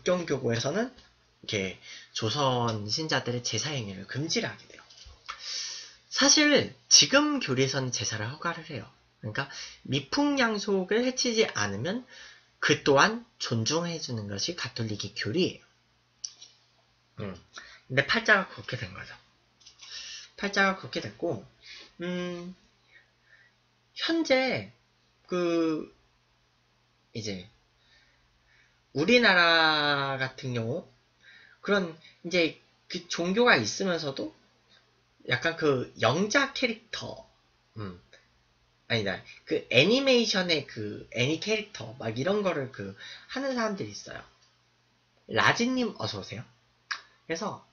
북경교구에서는 이렇게 조선 신자들의 제사 행위를 금지를 하게 돼요. 사실 지금 교리에서는 제사를 허가를 해요. 그러니까 미풍양속을 해치지 않으면 그 또한 존중해주는 것이 가톨릭의 교리예요. 근데 팔자가 그렇게 된 거죠. 팔자가 그렇게 됐고, 현재 이제 우리나라 같은 경우 그런 이제 그 종교가 있으면서도 약간 그 영자 캐릭터, 아니다, 그 애니메이션의 그 애니 캐릭터 막 이런 거를 하는 사람들이 있어요. 라지님 어서 오세요. 그래서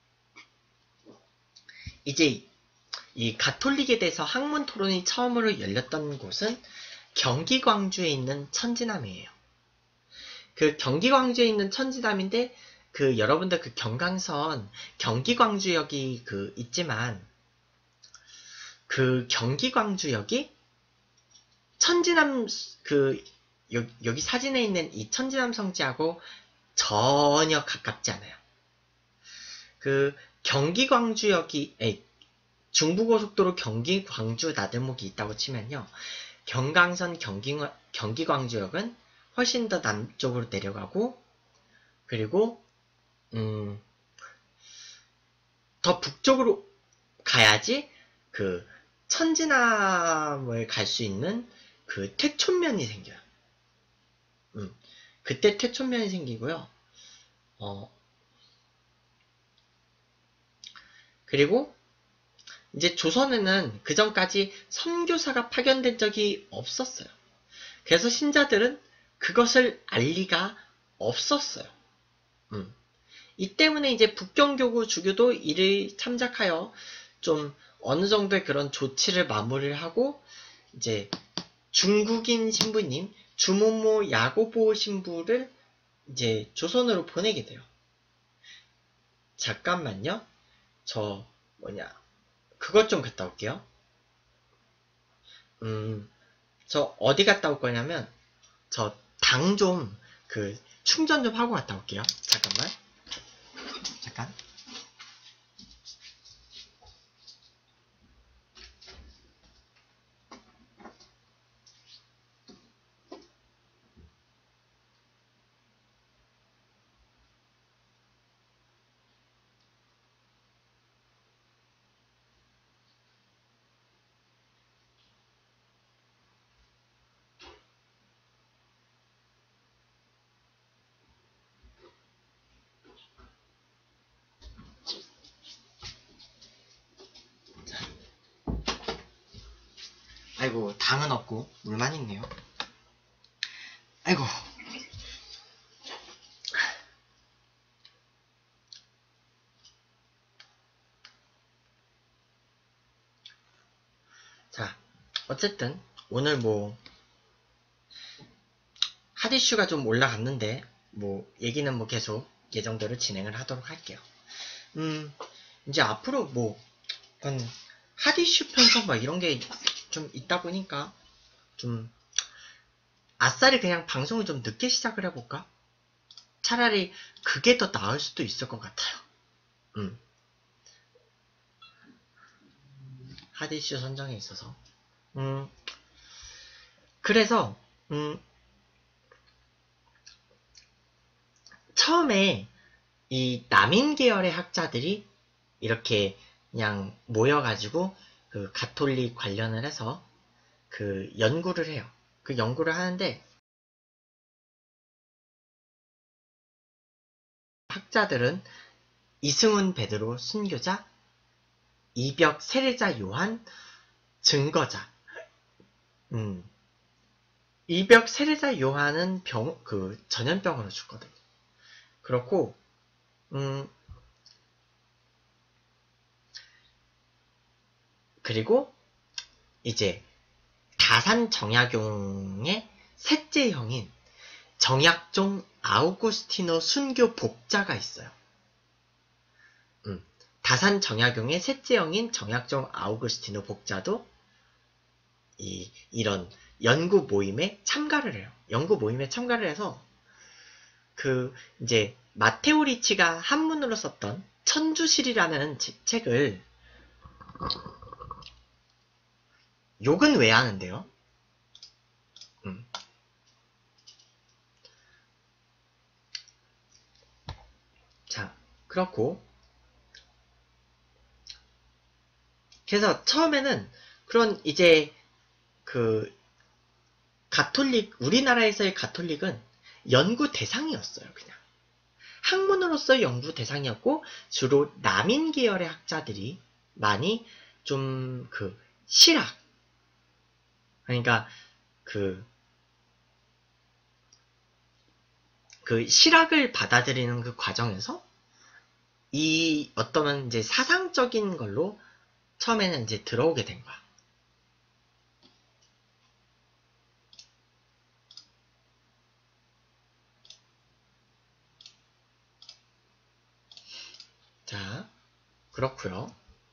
이제 이 가톨릭에 대해서 학문 토론이 처음으로 열렸던 곳은 경기 광주에 있는 천지남이에요. 그 경기 광주에 있는 천지남인데 여러분들 경강선 경기 광주역이 있지만 경기 광주역이 천지남 여기 사진에 있는 이 천지남 성지하고 전혀 가깝지 않아요. 경기 광주역이 중부고속도로 경기 광주 나들목이 있다고 치면요. 경강선 경기 광주역은 훨씬 더 남쪽으로 내려가고 그리고 더 북쪽으로 가야지 천지남을 갈 수 있는 퇴촌면이 생겨요. 그때 퇴촌면이 생기고요. 그리고 이제 조선에는 그 전까지 선교사가 파견된 적이 없었어요. 그래서 신자들은 그것을 알 리가 없었어요. 이 때문에 이제 북경교구 주교도 이를 참작하여 좀 어느 정도의 그런 조치를 마무리를 하고 이제 중국인 신부님 주모모 야고보 신부를 이제 조선으로 보내게 돼요. 잠깐만요. 그것 좀 갔다 올게요. 저 어디 갔다 올 거냐면 저 당 좀 충전 좀 하고 갔다 올게요. 잠깐만. 잠깐. 아이고, 당은 없고 물만 있네요. 아이고. 자, 어쨌든 오늘 핫이슈가 좀 올라갔는데 얘기는 계속 예정대로 진행을 하도록 할게요. 이제 앞으로 핫이슈 편성 이런 게 좀 있다 보니까 좀 아싸리 그냥 방송을 좀 늦게 시작을 해볼까? 차라리 그게 더 나을 수도 있을 것 같아요. 핫이슈 선정에 있어서. 그래서 처음에 이 남인 계열의 학자들이 이렇게 그냥 모여가지고 가톨릭 관련을 해서 연구를 해요. 연구를 하는데 학자들은 이승훈 베드로 순교자, 이벽 세례자 요한 증거자. 이벽 세례자 요한은 전염병으로 죽거든요. 그렇고 그리고 이제 다산 정약용의 셋째 형인 정약종 아우구스티노 순교 복자가 있어요. 다산 정약용의 셋째 형인 정약종 아우구스티노 복자도 이런 연구 모임에 참가를 해요. 연구 모임에 참가를 해서 이제 마테오 리치가 한문으로 썼던 천주실이라는 책을 욕은 왜 하는데요? 자, 그렇고 그래서 처음에는 그런 이제 우리나라에서의 가톨릭은 연구 대상이었어요. 그냥 학문으로서 연구 대상이었고 주로 남인 계열의 학자들이 많이 좀 실학, 그러니까 실학을 받아들이는 그 과정에서 이 어떤 이제 사상적인 걸로 처음에는 이제 들어오게 된 거야. 자, 그렇고요.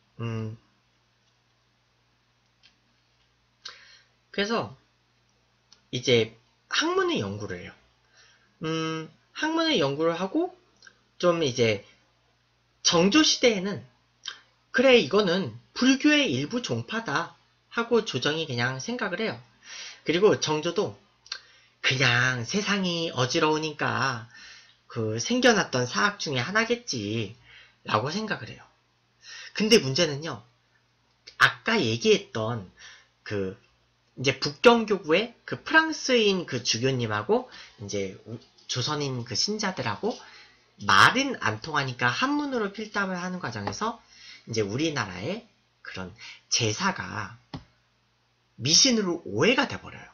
그래서 이제 학문의 연구를 해요. 학문의 연구를 하고 좀 이제 정조 시대에는 그래 이거는 불교의 일부 종파다 하고 조정이 그냥 생각을 해요. 그리고 정조도 그냥 세상이 어지러우니까 생겨났던 사학 중에 하나겠지 라고 생각을 해요. 근데 문제는요, 아까 얘기했던 이제 북경교구의 프랑스인 주교님하고 이제 조선인 신자들하고 말은 안 통하니까 한문으로 필담을 하는 과정에서 이제 우리나라의 그런 제사가 미신으로 오해가 돼버려요.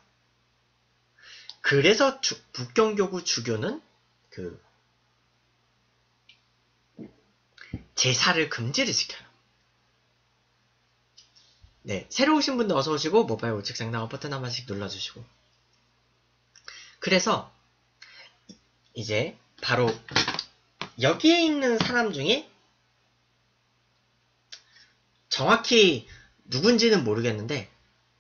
그래서 북경교구 주교는 제사를 금지를 시켜요. 네, 새로 오신 분들 어서 오시고 모바일 우측 상단 버튼 한 번씩 눌러주시고. 그래서 이제 바로 여기에 있는 사람 중에 정확히 누군지는 모르겠는데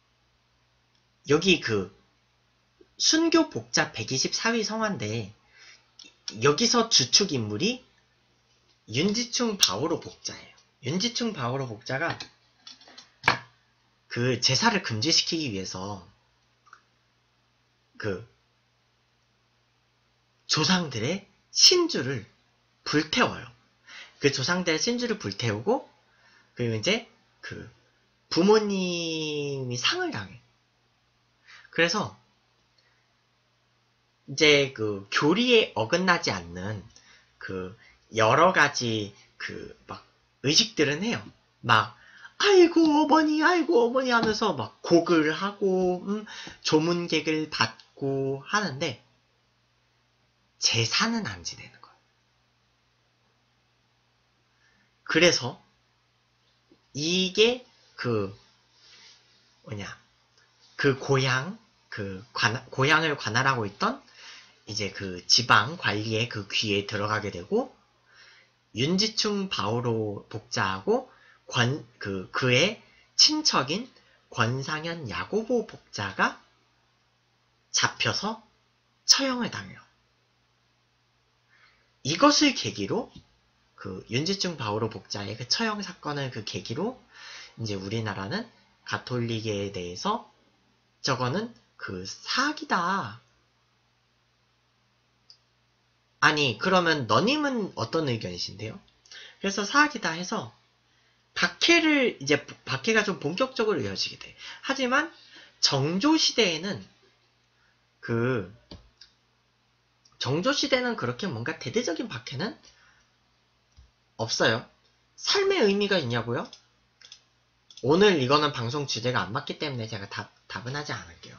여기 순교 복자 124위 성화인데 여기서 주축 인물이 윤지충 바오로 복자예요. 윤지충 바오로 복자가 제사를 금지시키기 위해서 조상들의 신주를 불태워요. 조상들의 신주를 불태우고 그리고 이제 부모님이 상을 당해. 그래서 이제 교리에 어긋나지 않는 여러 가지 막 의식들은 해요. 막 아이고 어머니 하면서 막 곡을 하고 조문객을 받고 하는데 제사는 안 지내는 거예요. 그래서 이게 고향을 관할하고 있던 이제 지방 관리의 귀에 들어가게 되고 윤지충 바오로 복자하고 그의 친척인 권상현 야고보 복자가 잡혀서 처형을 당해요. 이것을 계기로 윤지충 바오로 복자의 처형 사건을 계기로 이제 우리나라는 가톨릭에 대해서 저거는 사악이다. 아니 그러면 너님은 어떤 의견이신데요? 그래서 사악이다 해서 박해가 좀 본격적으로 이어지게 돼. 하지만 정조 시대에는 그렇게 뭔가 대대적인 박해는 없어요. 삶의 의미가 있냐고요? 오늘 이거는 방송 주제가 안 맞기 때문에 제가 답은 하지 않을게요.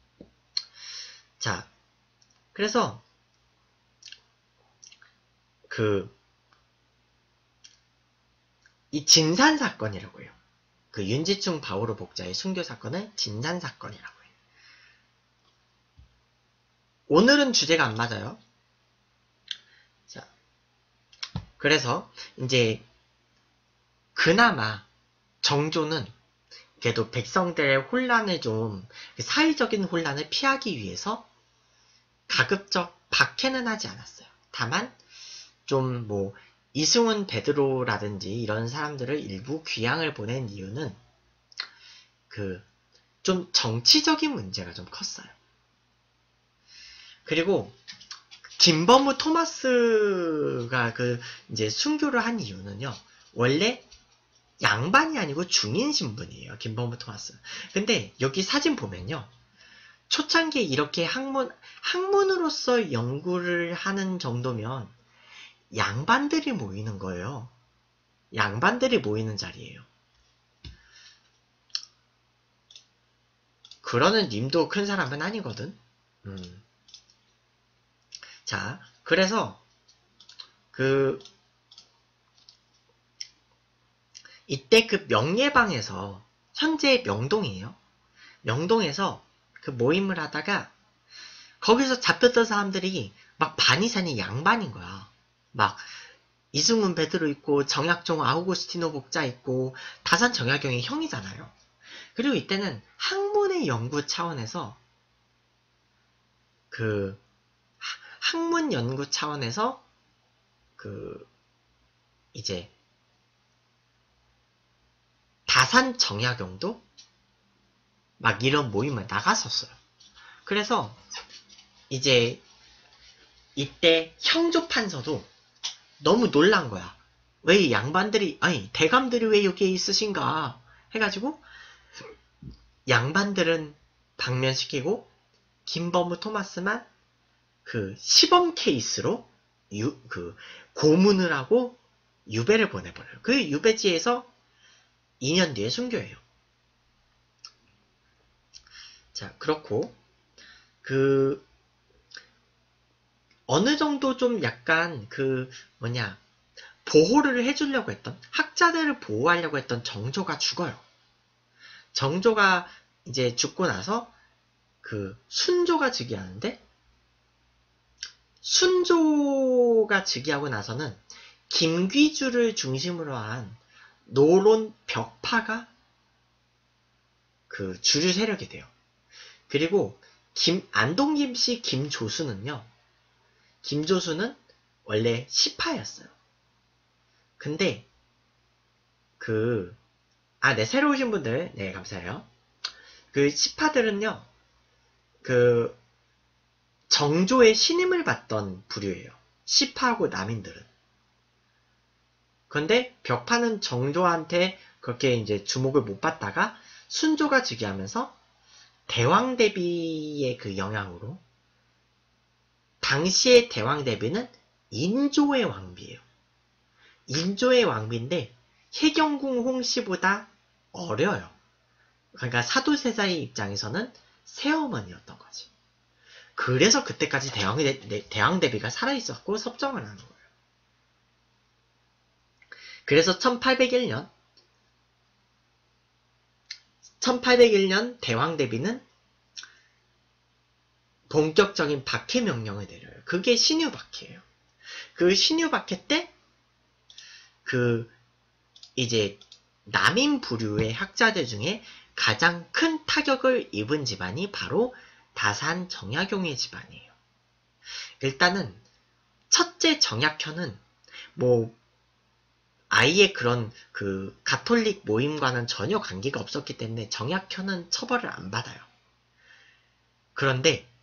자, 그래서 이 진산 사건이라고 해요. 윤지충 바오로 복자의 순교 사건을 진산 사건이라고 해요. 오늘은 주제가 안 맞아요. 자, 그래서 이제 그나마 정조는 그래도 백성들의 혼란을 사회적인 혼란을 피하기 위해서 가급적 박해는 하지 않았어요. 다만 좀 뭐 이승훈 베드로라든지 이런 사람들을 일부 귀향을 보낸 이유는 그 좀 정치적인 문제가 좀 컸어요. 그리고 김범우 토마스가 그 이제 순교를 한 이유는요. 원래 양반이 아니고 중인 신분이에요. 김범우 토마스. 근데 여기 사진 보면요. 초창기에 이렇게 학문으로서 연구를 하는 정도면 양반들이 모이는 거예요. 양반들이 모이는 자리예요. 그러는 님도 큰 사람은 아니거든. 자, 그래서 이때 그 명예방에서 현재 명동이에요. 명동에서 그 모임을 하다가 거기서 잡혔던 사람들이 막 반이산이 양반인 거야. 막 이승훈 베드로 있고 정약종 아우구스티노 복자 있고 다산 정약용의 형이잖아요. 그리고 이때는 학문의 연구 차원에서 학문 연구 차원에서 이제 다산 정약용도 막 이런 모임을 나갔었어요. 그래서 이제 이때 형조판서도 너무 놀란 거야. 왜 양반들이 아니 대감들이 왜 여기에 있으신가 해가지고 양반들은 방면시키고 김범우 토마스만 그 시범 케이스로 고문을 하고 유배를 보내버려요. 그 유배지에서 2년 뒤에 순교해요. 자, 그렇고 어느 정도 좀 약간 보호를 해주려고 했던 학자들을 보호하려고 했던 정조가 죽어요. 정조가 이제 죽고 나서 순조가 즉위하는데 순조가 즉위하고 나서는 김귀주를 중심으로 한 노론 벽파가 주류 세력이 돼요. 그리고 안동김씨 김조수는요. 김조수는 원래 시파였어요. 근데 네, 새로 오신 분들, 네, 감사해요. 시파들은요, 정조의 신임을 받던 부류예요. 시파하고 남인들은. 그런데 벽파는 정조한테 그렇게 이제 주목을 못 받다가 순조가 즉위하면서 대왕대비의 영향으로 당시의 대왕대비는 인조의 왕비예요. 인조의 왕비인데 해경궁 홍씨보다 어려요. 그러니까 사도세자의 입장에서는 새어머니였던 거지. 그래서 그때까지 대왕대비가 살아있었고 섭정을 하는 거예요. 그래서 1801년 대왕대비는 본격적인 박해 명령을 내려요. 그게 신유박해예요. 신유박해 때 이제 남인 부류의 학자들 중에 가장 큰 타격을 입은 집안이 바로 다산 정약용의 집안이에요. 일단은 첫째 정약현은 아예 그런 가톨릭 모임과는 전혀 관계가 없었기 때문에 정약현은 처벌을 안 받아요. 그런데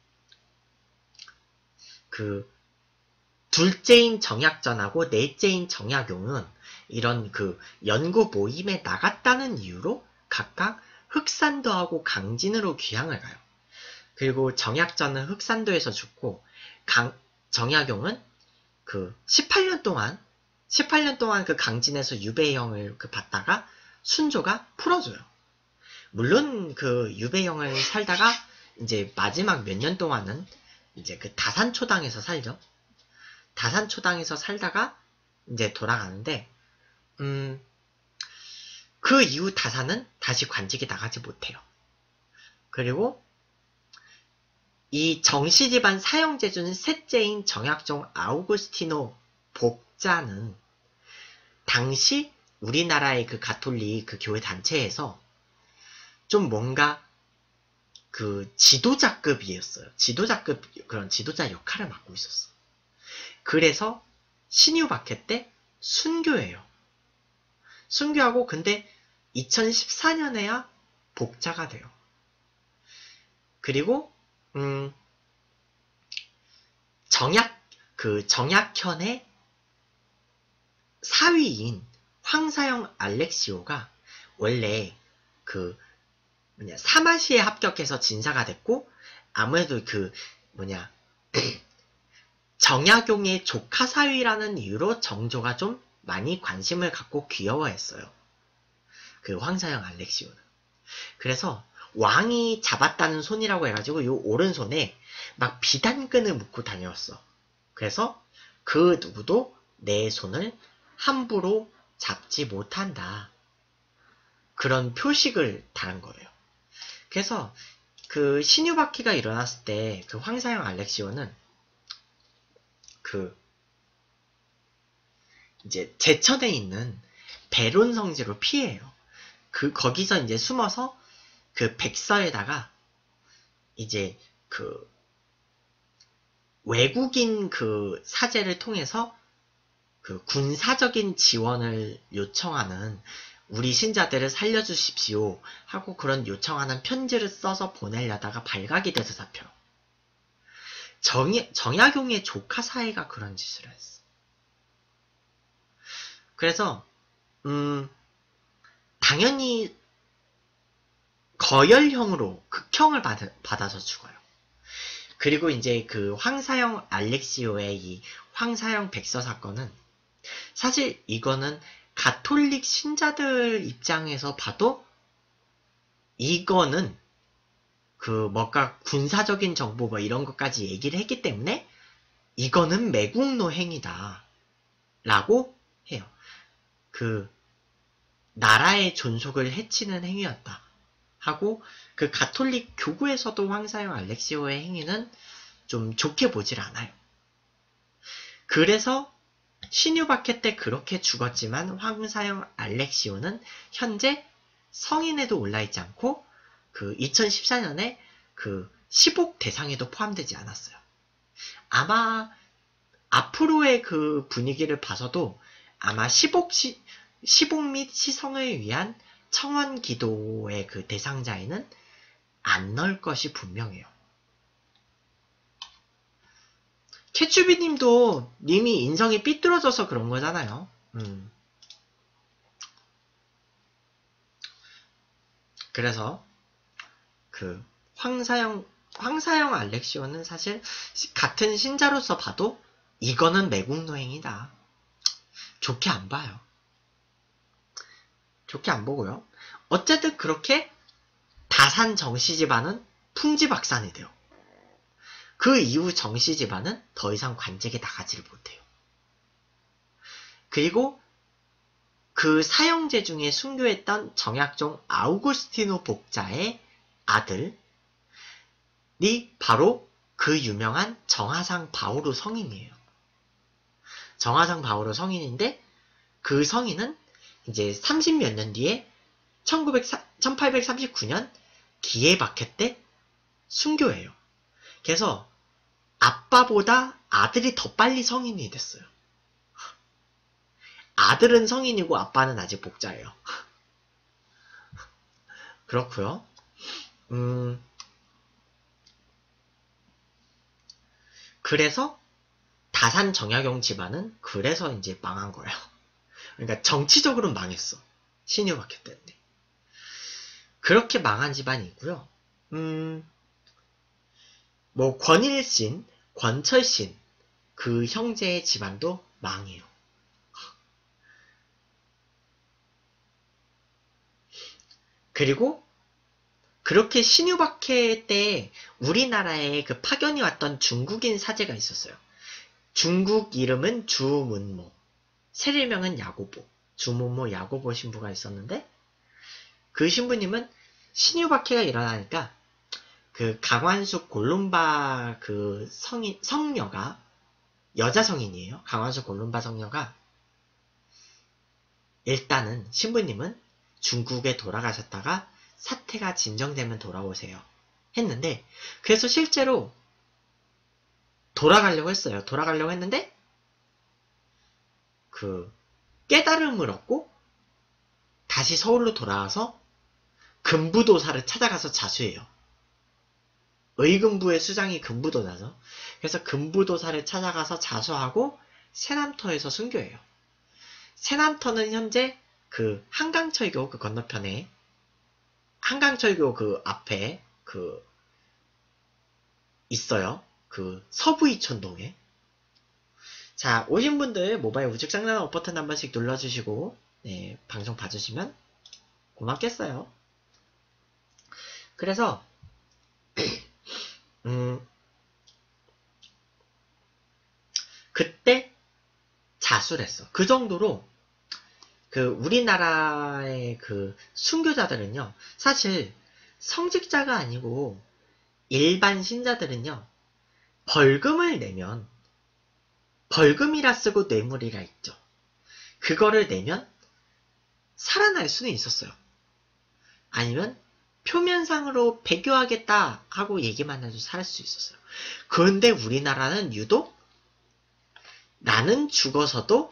둘째인 정약전하고 넷째인 정약용은 이런 연구 모임에 나갔다는 이유로 각각 흑산도하고 강진으로 귀향을 가요. 그리고 정약전은 흑산도에서 죽고 정약용은 18년 동안 강진에서 유배형을 받다가 순조가 풀어줘요. 물론 유배형을 살다가 이제 마지막 몇 년 동안은 이제 다산초당에서 살죠. 다산초당에서 살다가 이제 돌아가는데 그 이후 다산은 다시 관직에 나가지 못해요. 그리고 이 정씨 집안 사형제주는 셋째인 정약종 아우구스티노 복자는 당시 우리나라의 가톨릭 교회 단체에서 좀 뭔가 그 지도자급이었어요. 지도자급 그런 지도자 역할을 맡고 있었어. 그래서 신유박해 때 순교해요. 순교하고 근데 2014년에야 복자가 돼요. 그리고 정약현의 사위인 황사형 알렉시오가 원래 사마시에 합격해서 진사가 됐고, 아무래도 정약용의 조카 사위라는 이유로 정조가 좀 많이 관심을 갖고 귀여워했어요. 그 황사형 알렉시오는. 그래서 왕이 잡았다는 손이라고 해가지고 요 오른손에 막 비단끈을 묶고 다녔어. 그래서 그 누구도 내 손을 함부로 잡지 못한다. 그런 표식을 달은 거예요. 그래서 그 신유박해가 일어났을 때 그 황사형 알렉시오는 이제 제천에 있는 베론 성지로 피해요. 거기서 이제 숨어서 그 백서에다가 이제 외국인 사제를 통해서 군사적인 지원을 요청하는, 우리 신자들을 살려주십시오 하고 그런 요청하는 편지를 써서 보내려다가 발각이 돼서 잡혀요. 정약용의 조카 사이가 그런 짓을 했어. 그래서 당연히 거열형으로 극형을 받아서 죽어요. 그리고 이제 그 황사형 알렉시오의 이 황사형 백서 사건은, 사실 이거는 가톨릭 신자들 입장에서 봐도 이거는 뭔가 군사적인 정보 이런 것까지 얘기를 했기 때문에 이거는 매국노 행위다 라고 해요. 나라의 존속을 해치는 행위였다 하고, 그 가톨릭 교구에서도 황사형 알렉시오의 행위는 좀 좋게 보질 않아요. 그래서 신유박해 때 그렇게 죽었지만 황사형 알렉시오는 현재 성인에도 올라있지 않고 2014년에 시복 대상에도 포함되지 않았어요. 아마 앞으로의 그 분위기를 봐서도 아마 시복 및 시성을 위한 청원 기도의 그 대상자에는 안 넣을 것이 분명해요. 캐추비님도 님이 인성이 삐뚤어져서 그런 거잖아요. 그래서 황사형 알렉시오는 사실 같은 신자로서 봐도 이거는 매국노행이다. 좋게 안 봐요. 좋게 안 보고요. 어쨌든 그렇게 다산 정씨 집안은 풍지박산이 돼요. 그 이후 정씨 집안은 더 이상 관직에 나가지를 못해요. 그리고 그 사형제 중에 순교했던 정약종 아우구스티노 복자의 아들이 바로 그 유명한 정하상 바오로 성인이에요. 정하상 바오로 성인인데, 그 성인은 이제 30몇 년 뒤에 1839년 기해박해 때 순교해요. 그래서 아빠보다 아들이 더 빨리 성인이 됐어요. 아들은 성인이고 아빠는 아직 복자예요. 그렇고요. 그래서 다산 정약용 집안은 그래서 이제 망한 거예요. 그러니까 정치적으로는 망했어. 신유박해 때인데. 그렇게 망한 집안이 있고요. 권일신, 권철신 그 형제의 집안도 망해요. 그리고 그렇게 신유박해 때 우리나라에 그 파견이 왔던 중국인 사제가 있었어요. 중국 이름은 주문모, 세례명은 야고보, 주문모 야고보 신부가 있었는데, 그 신부님은 신유박해가 일어나니까 그 강완숙 골룸바 그 성녀가, 여자 성인이에요. 강완숙 골룸바 성녀가 일단은 신부님은 중국에 돌아가셨다가 사태가 진정되면 돌아오세요 했는데, 그래서 실제로 돌아가려고 했어요. 돌아가려고 했는데, 깨달음을 얻고, 다시 서울로 돌아와서 금부도사를 찾아가서 자수해요. 의금부의 수장이 금부도사죠. 그래서 금부도사를 찾아가서 자수하고 세남터에서 순교해요. 세남터는 현재 한강철교 건너편에 한강철교 앞에 있어요. 서부 이촌동에. 자, 오신 분들 모바일 우측상단 버튼 한 번씩 눌러주시고 네, 방송 봐주시면 고맙겠어요. 그래서 그때 자수를 했어. 그 정도로 우리나라의 순교자들은요, 사실 성직자가 아니고 일반 신자들은요, 벌금을 내면 벌금이라 쓰고 뇌물이라 있죠. 그거를 내면 살아날 수는 있었어요. 아니면 표면상으로 배교하겠다 하고 얘기만 해도 살 수 있었어요. 그런데 우리나라는 유독 나는 죽어서도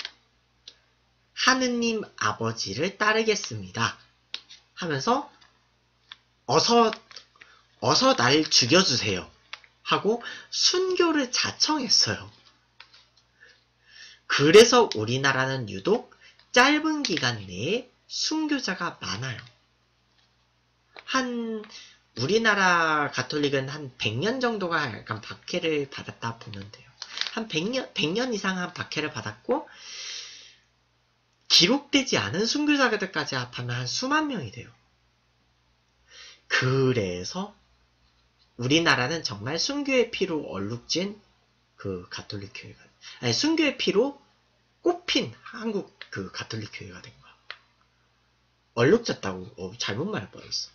하느님 아버지를 따르겠습니다 하면서 어서 날 죽여주세요 하고 순교를 자청했어요. 그래서 우리나라는 유독 짧은 기간 내에 순교자가 많아요. 우리나라 가톨릭은 한 100년 정도가 약간 박해를 받았다 보면 돼요. 한 100년 이상 한 박해를 받았고, 기록되지 않은 순교자들까지 합하면 한 수만 명이 돼요. 그래서 우리나라는 정말 순교의 피로 얼룩진 가톨릭 교회가, 아니 순교의 피로 꼽힌 한국 가톨릭 교회가 된 거야. 얼룩졌다고 잘못 말해버렸어.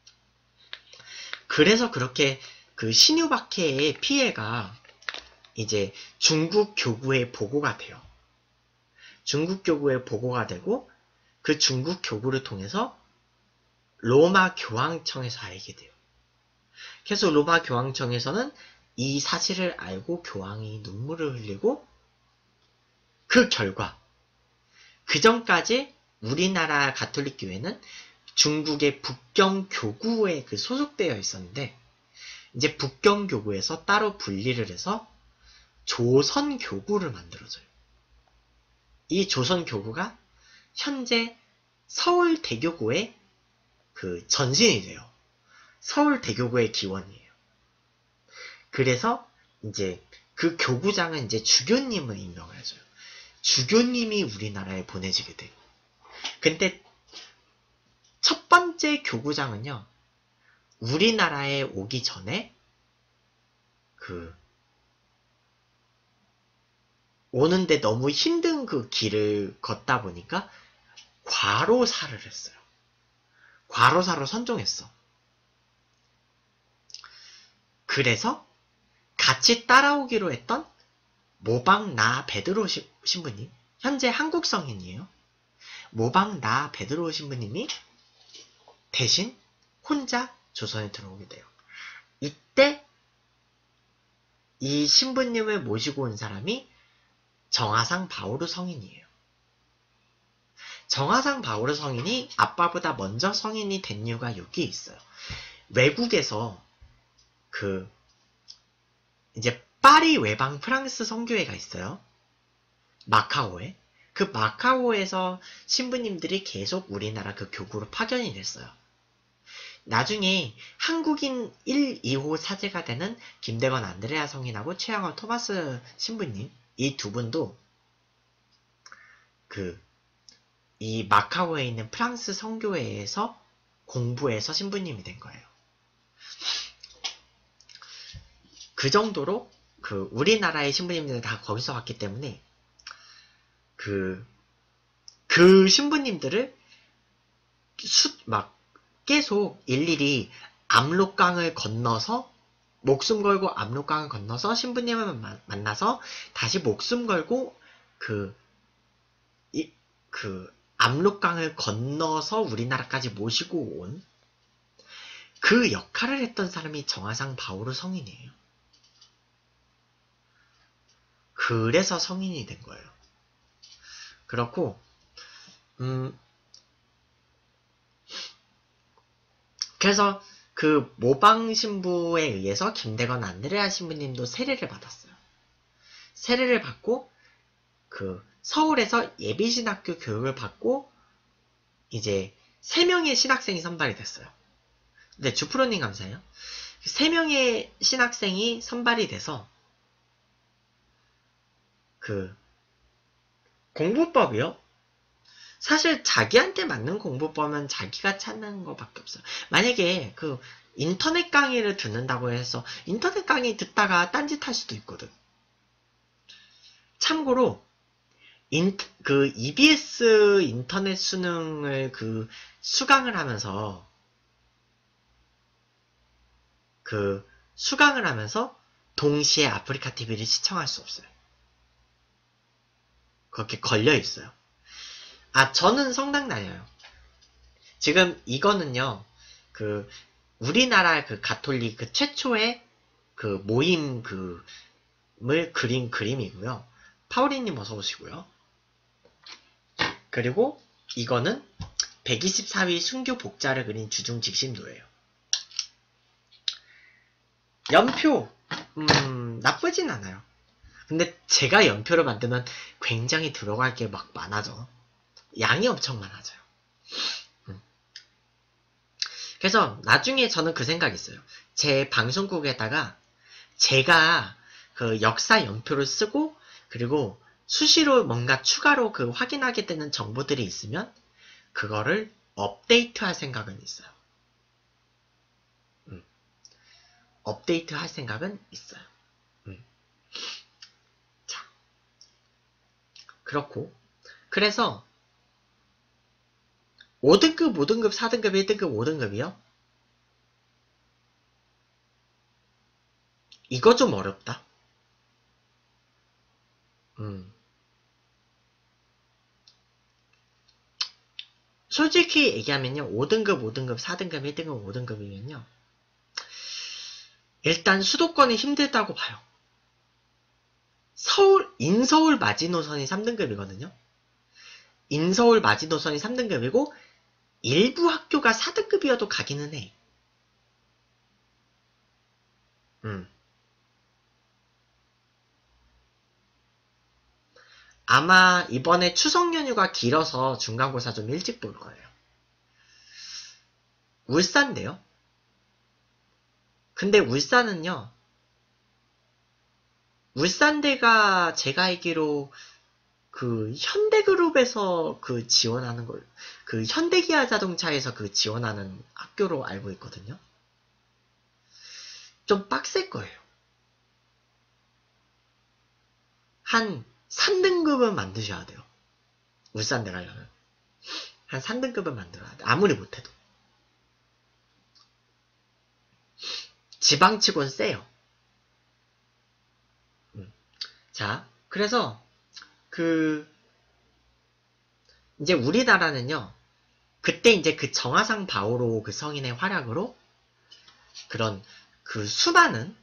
그래서 그렇게 신유 박해의 피해가 이제 중국 교구에 보고가 돼요. 중국 교구에 보고가 되고 그 중국 교구를 통해서 로마 교황청에서 알게 돼요. 그래서 로마 교황청에서는 이 사실을 알고 교황이 눈물을 흘리고, 그 결과 그 전까지 우리나라 가톨릭 교회는 중국의 북경교구에 소속되어 있었는데, 이제 북경교구에서 따로 분리를 해서 조선교구를 만들어줘요. 이 조선교구가 현재 서울대교구의 전신이 돼요. 서울대교구의 기원이에요. 그래서 이제 그 교구장은 이제 주교님을 임명을 해줘요. 주교님이 우리나라에 보내지게 돼요. 근데 첫 번째 교구장은요, 우리나라에 오기 전에 오는데 너무 힘든 길을 걷다 보니까 과로사를 했어요. 과로사로 선종했어. 그래서 같이 따라오기로 했던 모방나 베드로 신부님, 현재 한국 성인이에요. 모방나 베드로 신부님이 대신 혼자 조선에 들어오게 돼요. 이때 이 신부님을 모시고 온 사람이 정하상 바오르 성인이에요. 정하상 바오르 성인이 아빠보다 먼저 성인이 된 이유가 여기 있어요. 외국에서 이제 파리 외방 프랑스 선교회가 있어요. 마카오에. 그 마카오에서 신부님들이 계속 우리나라 교구로 파견이 됐어요. 나중에 한국인 1, 2호 사제가 되는 김대건 안드레아 성인하고 최양원 토마스 신부님, 이 두 분도 이 마카오에 있는 프랑스 선교회에서 공부해서 신부님이 된 거예요. 그 정도로 우리나라의 신부님들은 다 거기서 왔기 때문에 그 신부님들을 계속 일일이 압록강을 건너서 목숨 걸고 압록강을 건너서 신부님을 만나서 다시 목숨 걸고 압록강을 건너서 우리나라까지 모시고 온 그 역할을 했던 사람이 정화상 바오르 성인이에요. 그래서 성인이 된 거예요. 그렇고 그래서 그 모방 신부에 의해서 김대건 안드레아 신부님도 세례를 받았어요. 세례를 받고 그 서울에서 예비신학교 교육을 받고 이제 3명의 신학생이 선발이 됐어요. 네, 주프로님 감사해요. 3명의 신학생이 선발이 돼서 그 공부법이요? 사실 자기한테 맞는 공부법은 자기가 찾는 것밖에 없어요. 만약에 그 인터넷 강의를 듣는다고 해서 인터넷 강의 듣다가 딴짓할 수도 있거든. 참고로 그 EBS 인터넷 수능을 그 수강을 하면서 동시에 아프리카 TV를 시청할 수 없어요. 그렇게 걸려 있어요. 아, 저는 성당 다녀요. 지금 이거는요, 그 우리나라 그 가톨릭 그 최초의 그 모임 그을 그린 그림이고요. 파우리님 어서 오시고요. 그리고 이거는 124위 순교 복자를 그린 주중 직신도예요. 연표 나쁘진 않아요. 근데 제가 연표를 만들면 굉장히 들어갈 게 막 많아져. 양이 엄청 많아져요. 그래서 나중에 저는 그 생각이 있어요. 제 방송국에다가 제가 그 역사 연표를 쓰고 그리고 수시로 뭔가 추가로 그 확인하게 되는 정보들이 있으면 그거를 업데이트할 생각은 있어요. 업데이트할 생각은 있어요. 자, 그렇고 그래서 5등급, 5등급, 4등급, 1등급, 5등급이요? 이거 좀 어렵다. 솔직히 얘기하면요. 5등급, 5등급, 4등급, 1등급, 5등급이면요. 일단 수도권이 힘들다고 봐요. 인서울 마지노선이 3등급이거든요. 인서울 마지노선이 3등급이고 일부 학교가 4등급이어도 가기는 해. 아마 이번에 추석 연휴가 길어서 중간고사 좀 일찍 볼 거예요. 울산대요? 근데 울산은요. 울산대가 제가 알기로 그 현대그룹에서 그 지원하는 걸, 그 현대기아 자동차에서 그 지원하는 학교로 알고 있거든요. 좀 빡셀 거예요. 한 3등급은 만드셔야 돼요. 울산대 가려면. 한 3등급은 만들어야 돼. 아무리 못해도. 지방치곤 세요. 자, 그래서 이제 우리나라는요. 그때 이제 그 정화상 바오로 그 성인의 활약으로 그런 그 수많은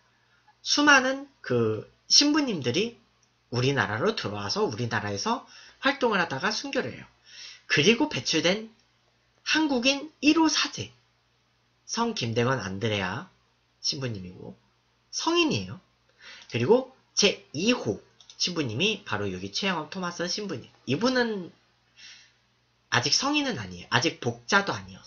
그 신부님들이 우리나라로 들어와서 우리나라에서 활동을 하다가 순교를 해요. 그리고 배출된 한국인 1호 사제 성 김대건 안드레아 신부님이고 성인이에요. 그리고 제 2호 신부님이 바로 여기 최양업 토마스 신부님. 이분은 아직 성인은 아니에요. 아직 복자도 아니에요.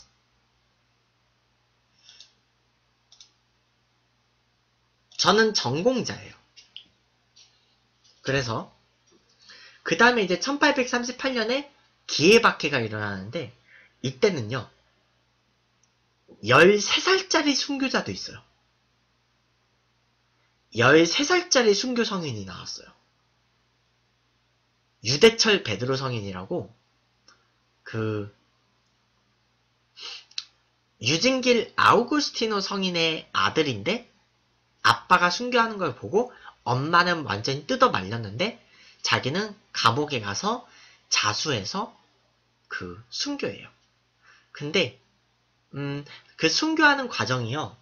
저는 전공자예요. 그래서 그 다음에 이제 1838년에 기해박해가 일어나는데 이때는요 13살짜리 순교자도 있어요. 13살짜리 순교 성인이 나왔어요. 유대철 베드로 성인이라고 그 유진길 아우구스티노 성인의 아들인데 아빠가 순교하는 걸 보고 엄마는 완전히 뜯어 말렸는데 자기는 감옥에 가서 자수해서 그 순교해요. 근데 그 순교하는 과정이요.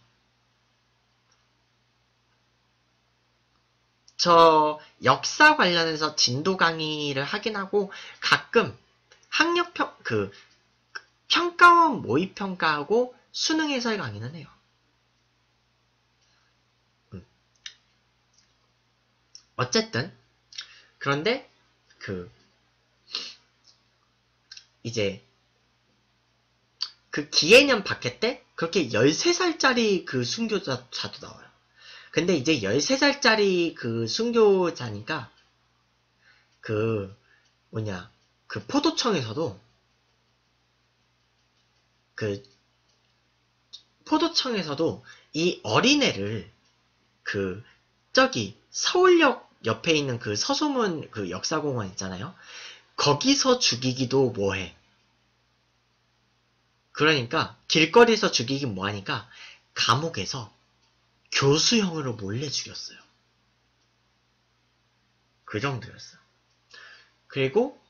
저 역사 관련해서 진도 강의를 하긴 하고 가끔 평가원 모의 평가하고 수능 해설 강의는 해요. 어쨌든 그런데 이제 그 기해년 박해 때 그렇게 13살짜리 그 순교자도 나와요. 근데 이제 13살짜리 그 순교자니까 그 포도청에서도 이 어린애를 서울역 옆에 있는 그 서소문 그 역사공원 있잖아요. 거기서 죽이기도 뭐해. 그러니까 길거리에서 죽이긴 뭐하니까 감옥에서 교수형으로 몰래 죽였어요. 그 정도였어요. 그리고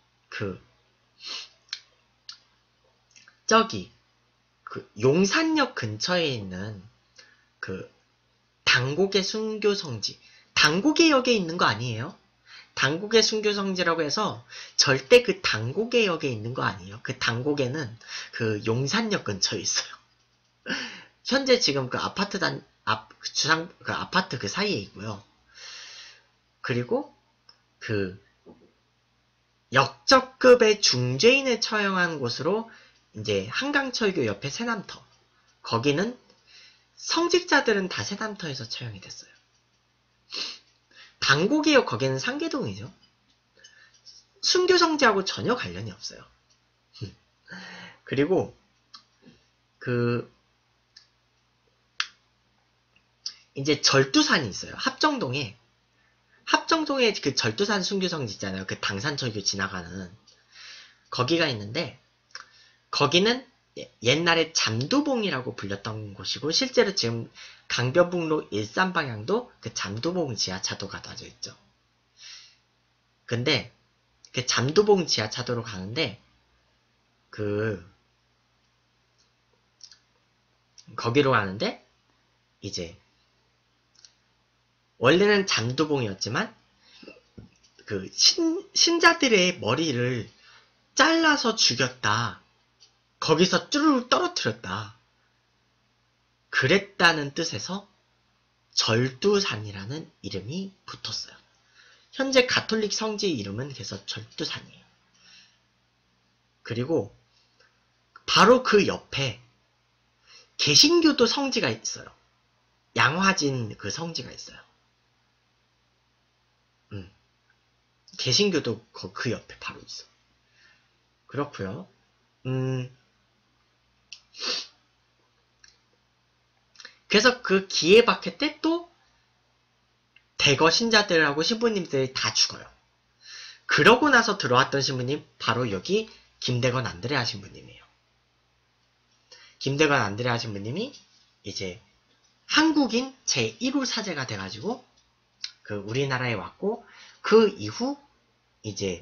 용산역 근처에 있는 당곡의 순교성지, 당곡의역에 있는 거 아니에요? 당곡의 순교성지라고 해서 절대 그 당곡의역에 있는 거 아니에요. 그 당곡에는 그 용산역 근처에 있어요. 현재 지금 그 아파트 아파트 그 사이에 있고요. 그리고 역적급의 중죄인을 처형한 곳으로 이제 한강철교 옆에 새남터. 거기는 성직자들은 다 새남터에서 처형이 됐어요. 당곡이요. 거기는 상계동이죠. 순교성지하고 전혀 관련이 없어요. 그리고 이제 절두산이 있어요. 합정동에 그 절두산 순교성지 있잖아요. 그 당산철교 지나가는 거기가 있는데 거기는 옛날에 잠두봉이라고 불렸던 곳이고 실제로 지금 강변북로 일산방향도 그 잠두봉 지하차도가 놔져 있죠. 근데 그 잠두봉 지하차도로 가는데 거기로 가는데 이제 원래는 잠두봉이었지만 신자들의 머리를 잘라서 죽였다. 거기서 쭈르륵 떨어뜨렸다. 그랬다는 뜻에서 절두산이라는 이름이 붙었어요. 현재 가톨릭 성지 이름은 그래서 절두산이에요. 그리고 바로 그 옆에 개신교도 성지가 있어요. 양화진 그 성지가 있어요. 개신교도 그 옆에 바로 있어. 그렇고요. 그래서 그 기해 박해 때 또 대거 신자들하고 신부님들이 다 죽어요. 그러고 나서 들어왔던 신부님 바로 여기 김대건 안드레아 신부님이에요. 김대건 안드레아 신부님이 이제 한국인 제1호 사제가 돼가지고 우리나라에 왔고 그 이후 이제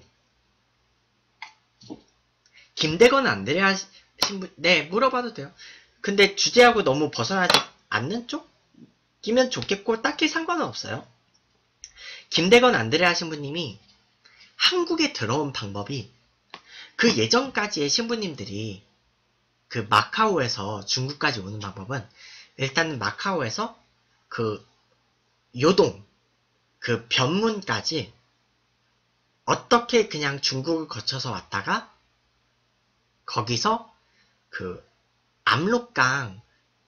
김대건 안드레아 신부 네 물어봐도 돼요. 근데 주제하고 너무 벗어나지 않는 쪽이면 좋겠고 딱히 상관은 없어요. 김대건 안드레아 신부님이 한국에 들어온 방법이 그 예전까지의 신부님들이 마카오에서 중국까지 오는 방법은 일단 마카오에서 요동 변문까지 어떻게 그냥 중국을 거쳐서 왔다가 거기서 압록강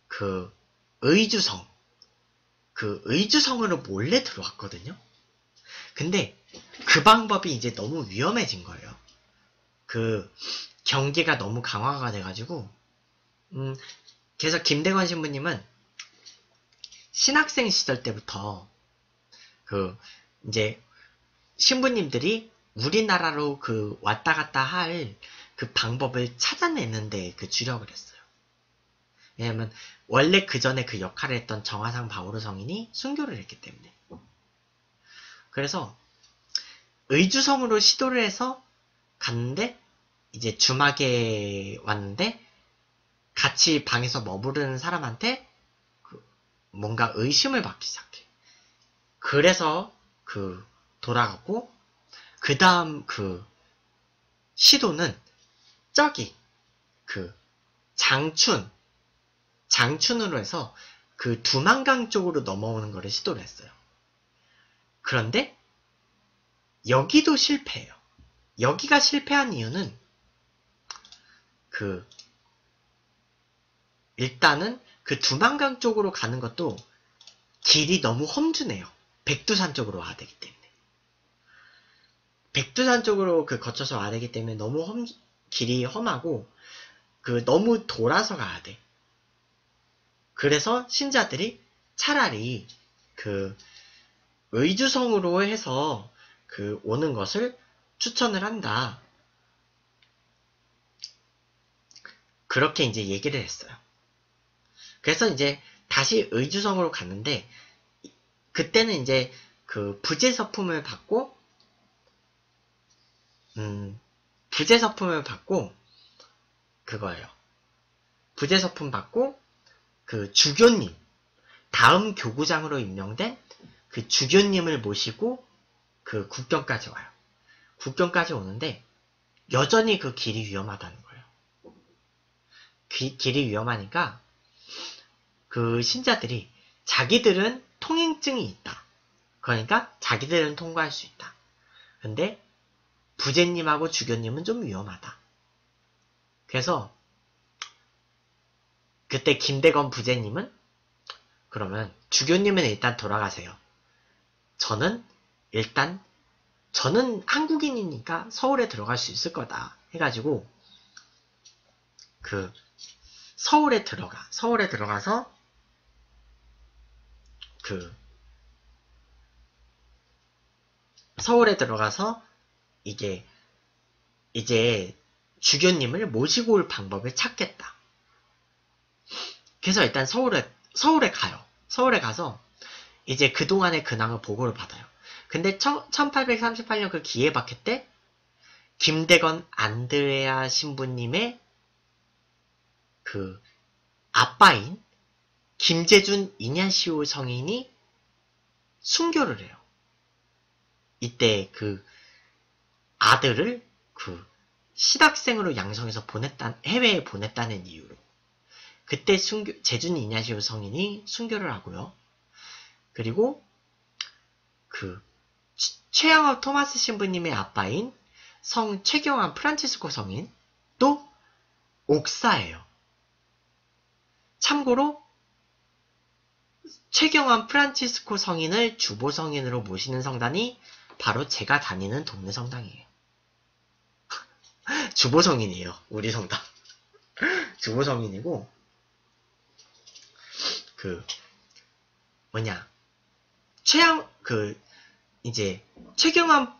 의주성으로 몰래 들어왔거든요. 근데 그 방법이 이제 너무 위험해진 거예요. 경계가 너무 강화가 돼가지고 그래서 김대건 신부님은 신학생 시절 때부터 이제 신부님들이 우리나라로 왔다 갔다 할 방법을 찾아내는데 주력을 했어요. 왜냐면 원래 그 전에 그 역할을 했던 정화상 바오르 성인이 순교를 했기 때문에. 그래서 의주성으로 시도를 해서 갔는데 이제 주막에 왔는데 같이 방에서 머무르는 사람한테 뭔가 의심을 받기 시작해. 그래서 돌아가고, 그 다음 시도는 저기 장춘으로 해서 두만강 쪽으로 넘어오는 거를 시도를 했어요. 그런데 여기도 실패해요. 여기가 실패한 이유는 일단은 두만강 쪽으로 가는 것도 길이 너무 험준해요. 백두산 쪽으로 와야 되기 때문에. 백두산 쪽으로 거쳐서 와야 되기 때문에 너무 길이 험하고 너무 돌아서 가야 돼. 그래서 신자들이 차라리 의주성으로 해서 오는 것을 추천을 한다. 그렇게 이제 얘기를 했어요. 그래서 이제 다시 의주성으로 갔는데, 그때는 이제 부재서품을 받고 그거예요. 부재서품 받고 주교님, 다음 교구장으로 임명된 주교님을 모시고 국경까지 와요. 국경까지 오는데 여전히 길이 위험하다는 거예요. 길이 위험하니까 신자들이 자기들은 통행증이 있다. 그러니까 자기들은 통과할 수 있다. 근데 부제님하고 주교님은 좀 위험하다. 그래서 그때 김대건 부제님은 그러면 주교님은 일단 돌아가세요. 저는 한국인이니까 서울에 들어갈 수 있을 거다 해가지고 서울에 들어가서 이제 주교님을 모시고 올 방법을 찾겠다. 그래서 일단 서울에 가요. 서울에 가서 이제 그동안의 근황을 보고를 받아요. 근데 1838년 기예박해 때 김대건 안드레아 신부님의 아빠인 김재준 이냐시오 성인이 순교를 해요. 이때 아들을 실학생으로 양성해서 해외에 보냈다는 이유로. 그때 재준 이냐시오 성인이 순교를 하고요. 그리고 최양업 토마스 신부님의 아빠인 성 최경환 프란치스코 성인 또 옥사예요. 참고로 최경환 프란치스코 성인을 주보 성인으로 모시는 성당이 바로 제가 다니는 동네 성당이에요. 주보 성인이에요. 우리 성당. 주보 성인이고 이제 최경환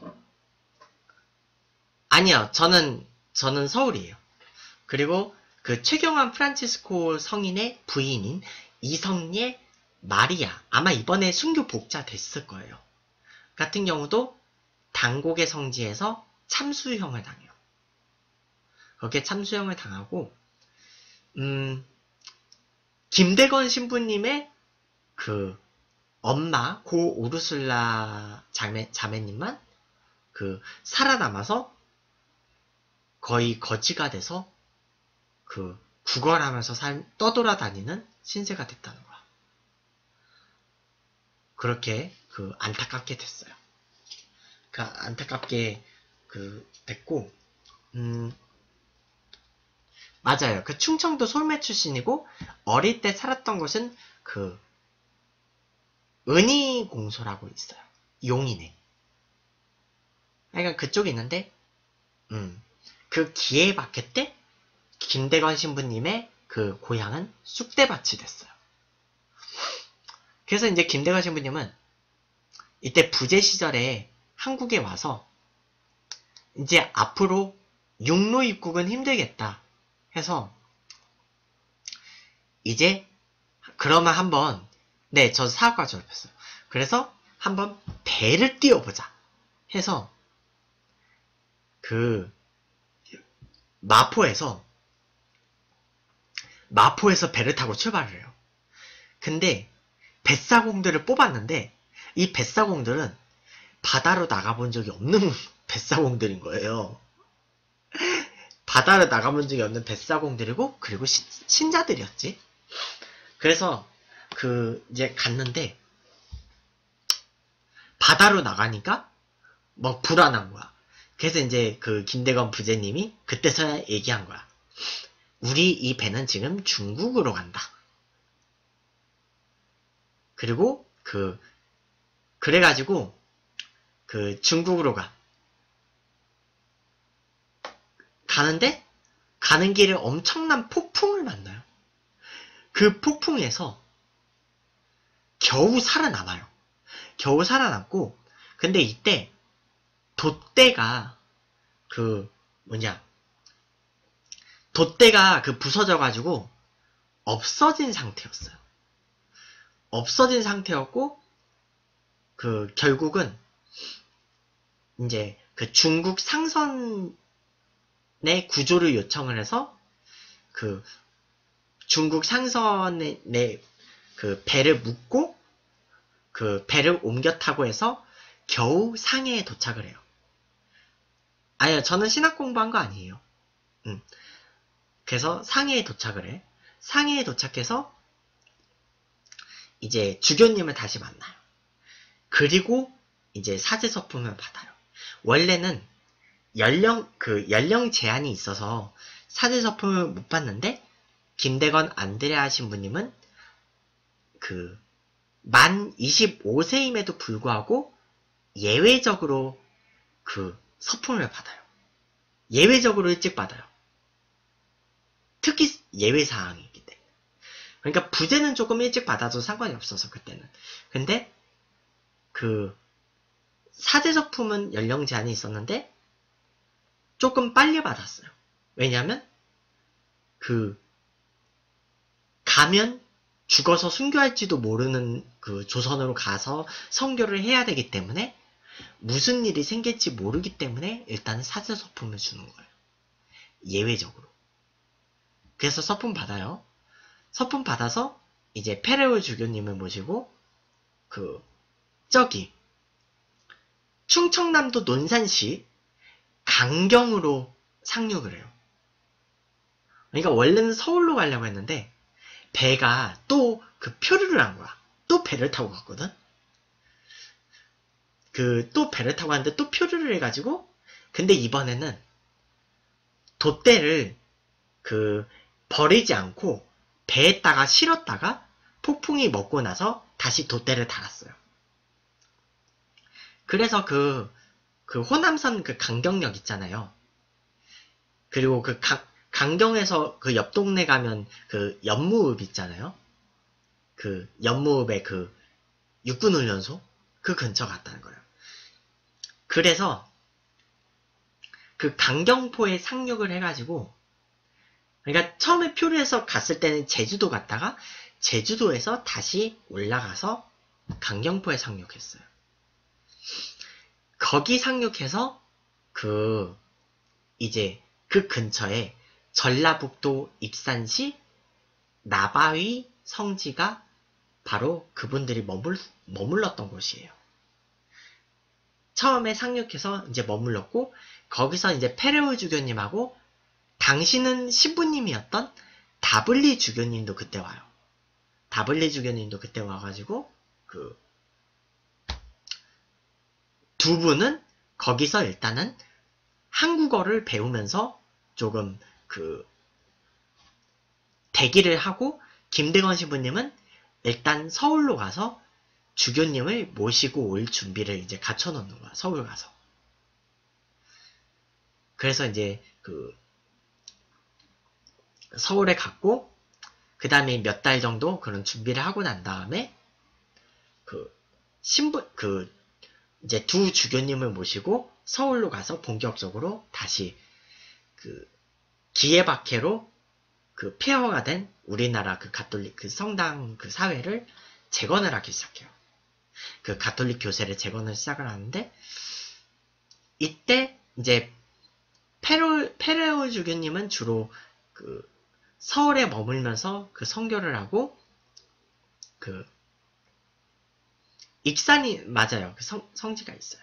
아니요. 저는 서울이에요. 그리고 최경환 프란치스코 성인의 부인인 이성례 마리아, 아마 이번에 순교 복자 됐을 거예요. 같은 경우도 당곡의 성지에서 참수형을 당해요. 그렇게 참수형을 당하고 김대건 신부님의 엄마 고 우르슬라 자매님만 살아남아서 거의 거지가 돼서 구걸하면서 떠돌아다니는 신세가 됐다는 거야. 그렇게 안타깝게 됐어요. 안타깝게 됐고 맞아요. 충청도 솔매 출신이고 어릴 때 살았던 곳은 은희공소라고 있어요. 용인에. 그러니까 그쪽에 있는데 기예박해 때 김대건 신부님의 고향은 쑥대밭이 됐어요. 그래서 이제 김대건 신부님은 이때 부재 시절에 한국에 와서 이제 앞으로 육로 입국은 힘들겠다 해서 이제 그러면 한번 저 사학과 졸업했어요. 그래서 한번 배를 띄워보자 해서 마포에서 마포에서 배를 타고 출발을 해요. 근데 뱃사공들을 뽑았는데 이 뱃사공들은 바다로 나가본 적이 없는 뱃사공들인 거예요. 바다로 나가본 적이 없는 뱃사공들이고 그리고 신자들이었지. 그래서 이제 갔는데 바다로 나가니까 막 불안한 거야. 그래서 이제 김대건 부제님이 그때서야 얘기한 거야. 우리 이 배는 지금 중국으로 간다. 그리고 그래가지고 중국으로 가는데 가는 길에 엄청난 폭풍을 만나요. 그 폭풍에서 겨우 살아남아요. 겨우 살아남고 근데 이때 돛대가 돛대가 부서져가지고 없어진 상태였어요. 없어진 상태였고 결국은 이제 중국 상선의 구조를 요청을 해서 중국 상선의 배를 묶고 배를 옮겨 타고 해서 겨우 상해에 도착을 해요. 아니요, 저는 신학 공부한 거 아니에요. 그래서 상해에 도착을 해. 상해에 도착해서 이제 주교님을 다시 만나요. 그리고 이제 사제서품을 받아요. 원래는 연령 제한이 있어서 사제서품을 못 받는데 김대건 안드레아 신부님은 만 25세임에도 불구하고 예외적으로 서품을 받아요. 예외적으로 일찍 받아요. 특히 예외사항이기 때문에. 그러니까 부제는 조금 일찍 받아도 상관이 없어서 그때는. 근데 사제서품은 연령 제한이 있었는데 조금 빨리 받았어요. 왜냐하면 가면 죽어서 순교할지도 모르는 조선으로 가서 선교를 해야 되기 때문에 무슨 일이 생길지 모르기 때문에 일단 사제서품을 주는 거예요. 예외적으로. 그래서 서품 받아요. 서품 받아서 이제 페레올 주교님을 모시고 저기 충청남도 논산시 강경으로 상륙을 해요. 그러니까 원래는 서울로 가려고 했는데 배가 또 표류를 한 거야. 또 배를 타고 갔거든. 또 배를 타고 갔는데 또 표류를 해가지고 근데 이번에는 돛대를 버리지 않고 배에다가 실었다가 폭풍이 먹고 나서 다시 돛대를 달았어요. 그래서 호남선 강경역 있잖아요. 그리고 강경에서 옆 동네 가면 연무읍 있잖아요. 연무읍의 육군훈련소? 근처 갔다는 거예요. 그래서 강경포에 상륙을 해가지고 그러니까 처음에 표류해서 갔을 때는 제주도 갔다가 제주도에서 다시 올라가서 강경포에 상륙했어요. 거기 상륙해서 이제 근처에 전라북도 입산시 나바위 성지가 바로 그분들이 머물렀던 곳이에요. 처음에 상륙해서 이제 머물렀고 거기서 이제 페레올 주교님하고 당신은 신부님이었던 다블리 주교님도 그때 와요. 다블리 주교님도 그때 와가지고 두 분은 거기서 일단은 한국어를 배우면서 조금 대기를 하고 김대건 신부님은 일단 서울로 가서 주교님을 모시고 올 준비를 이제 갖춰놓는 거야. 서울 가서. 그래서 이제 서울에 갔고 그 다음에 몇 달 정도 그런 준비를 하고 난 다음에 이제 두 주교님을 모시고 서울로 가서 본격적으로 다시 기예박해로 폐허가 된 우리나라 가톨릭 성당 사회를 재건을 하기 시작해요. 가톨릭 교세를 재건을 시작을 하는데 이때 이제 페레올 주교님은 주로 서울에 머물면서 그 선교를 하고 그 익산이 맞아요. 그 성지가 있어요.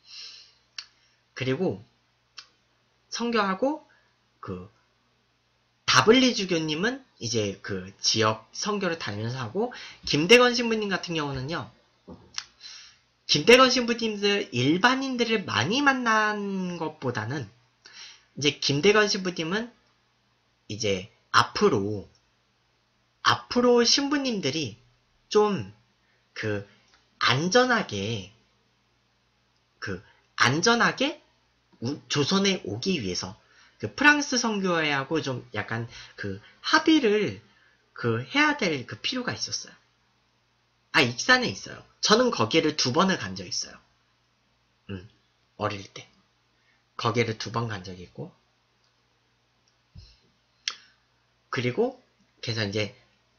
그리고 선교하고 그 다블리 주교님은 이제 그 지역 선교를 다니면서 하고 김대건 신부님 같은 경우는요. 김대건 신부님들 일반인들을 많이 만난 것보다는 이제 김대건 신부님은 이제 앞으로 신부님들이 좀 그 안전하게 조선에 오기 위해서 그 프랑스 선교회하고 좀 약간 그 합의를 그 해야 될 그 필요가 있었어요. 익산에 있어요. 저는 거기를 2번을 간 적 있어요. 어릴 때. 거기를 2번 간 적이 있고. 그리고, 그래서 이제,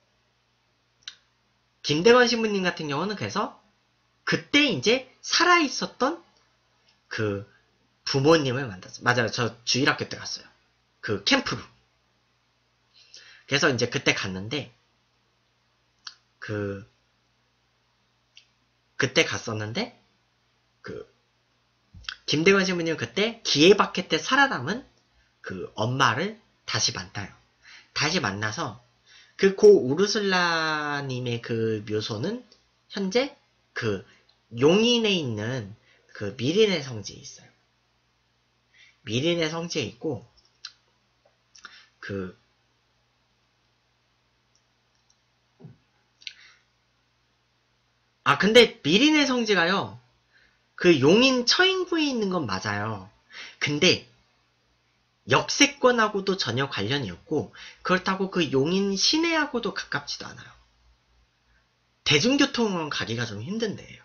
김대건 신부님 같은 경우는 그래서, 그때 이제 살아있었던 그 부모님을 만났어요. 맞아요. 저 주일학교 때 갔어요. 그 캠프로. 그래서 이제 그때 갔는데, 그때 갔었는데, 김대건 신부님은 그때 기회박해 때 살아남은 그 엄마를 다시 만나요. 다시 만나서 그 고 우르슬라님의 그 묘소는 현재 그 용인에 있는 그 미린의 성지에 있어요. 미린의 성지에 있고 근데 미린의 성지가요. 그 용인 처인구에 있는 건 맞아요. 근데 역세권하고도 전혀 관련이 없고 그렇다고 그 용인 시내하고도 가깝지도 않아요. 대중교통은 가기가 좀 힘든 데예요.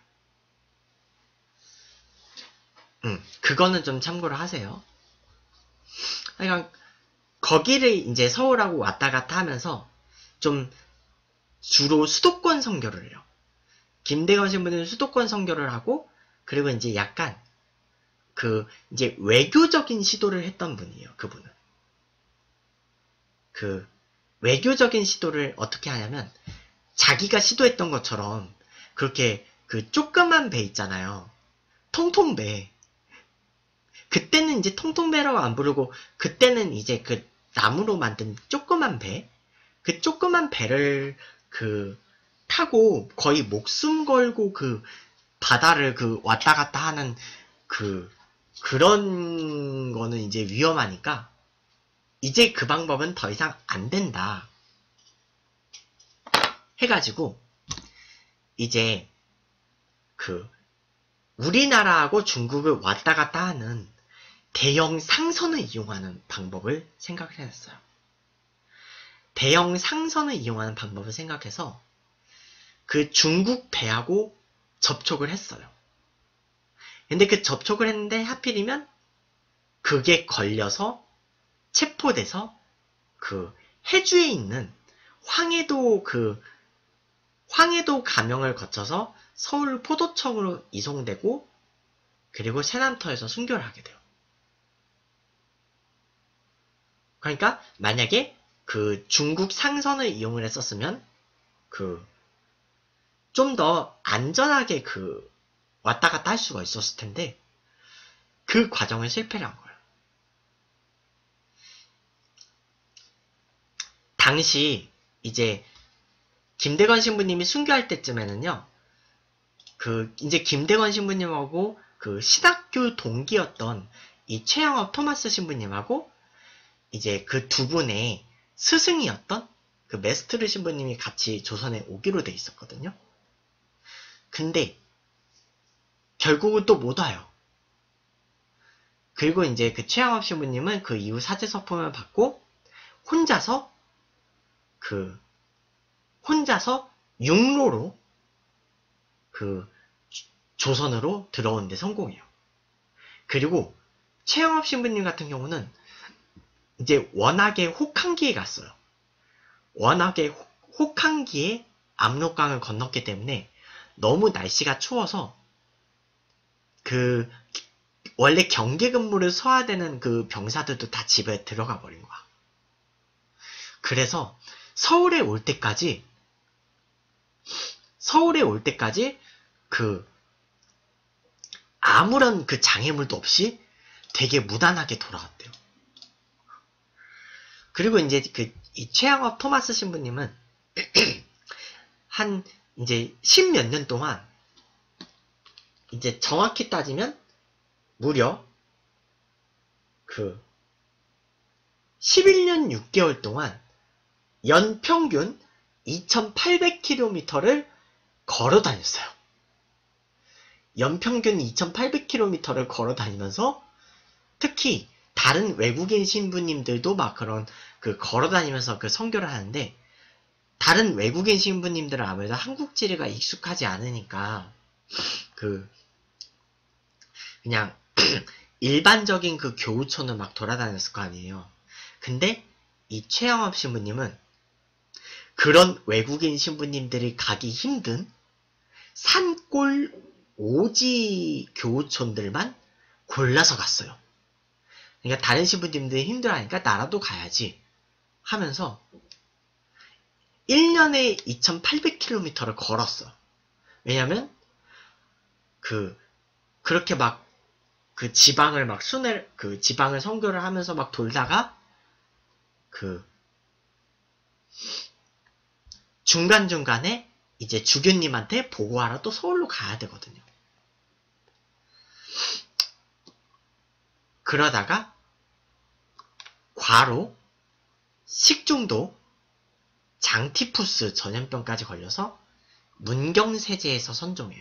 그거는 좀 참고를 하세요. 그러니까 거기를 이제 서울하고 왔다 갔다 하면서 좀 주로 수도권 선교를 해요. 김대건 신부는 수도권 선교를 하고 그리고 이제 약간 그 이제 외교적인 시도를 했던 분이에요. 그분은. 그 외교적인 시도를 어떻게 하냐면 자기가 시도했던 것처럼 그렇게 그 조그만 배 있잖아요. 통통배. 그때는 이제 통통배라고 안 부르고 그때는 이제 그 나무로 만든 조그만 배. 그 조그만 배를 그 타고 거의 목숨 걸고 그 바다를 그 왔다 갔다 하는 그런 거는 이제 위험하니까 이제 그 방법은 더 이상 안 된다. 해가지고 이제 그 우리나라하고 중국을 왔다 갔다 하는 대형 상선을 이용하는 방법을 생각을 했어요. 대형 상선을 이용하는 방법을 생각해서 그 중국 배하고 접촉을 했어요. 근데 그 접촉을 했는데 하필이면 그게 걸려서 체포돼서 그 해주에 있는 황해도 감영을 거쳐서 서울 포도청으로 이송되고 그리고 세남터에서 순교를 하게 돼요. 그러니까 만약에 그 중국 상선을 이용을 했었으면 좀 더 안전하게 왔다 갔다 할 수가 있었을 텐데 그 과정을 실패를 한 거예요. 당시 이제 김대건 신부님이 순교할 때쯤에는요. 이제 김대건 신부님하고 그 신학교 동기였던 이 최영업 토마스 신부님하고 이제 그 2분의 스승이었던 그 메스트르 신부님이 같이 조선에 오기로 돼 있었거든요. 근데 결국은 또 못 와요. 그리고 이제 그 최영업 신부님은 그 이후 사제서품을 받고 혼자서 육로로 조선으로 들어오는데 성공해요. 그리고 최영업 신부님 같은 경우는 이제 워낙에 혹한기에 갔어요. 워낙에 혹한기에 압록강을 건넜기 때문에 너무 날씨가 추워서 원래 경계 근무를 서야 되는 그 병사들도 다 집에 들어가 버린 거야. 그래서 서울에 올 때까지 그 아무런 그 장애물도 없이 되게 무난하게 돌아왔대요. 그리고 이제 이 최양업 토마스 신부님은 한 이제 10몇 년 동안 이제 정확히 따지면 무려 그 11년 6개월 동안 연평균 2,800km를 걸어 다녔어요. 연평균 2,800km를 걸어 다니면서 특히 다른 외국인 신부님들도 막 그런 그 걸어 다니면서 그 선교를 하는데 다른 외국인 신부님들은 아무래도 한국 지리가 익숙하지 않으니까 그냥 일반적인 그 교우촌을 막 돌아다녔을 거 아니에요. 근데 이 최영업 신부님은 그런 외국인 신부님들이 가기 힘든 산골 오지 교우촌들만 골라서 갔어요. 그러니까 다른 신부님들이 힘들어하니까 나라도 가야지 하면서 1년에 2,800km를 걸었어. 왜냐면 그렇게 막 그 지방을 막 그 지방을 선교를 하면서 막 돌다가 중간중간에 이제 주교님한테 보고하러 또 서울로 가야 되거든요. 그러다가 과로, 식중독, 장티푸스 전염병까지 걸려서 문경세제에서 선종해요.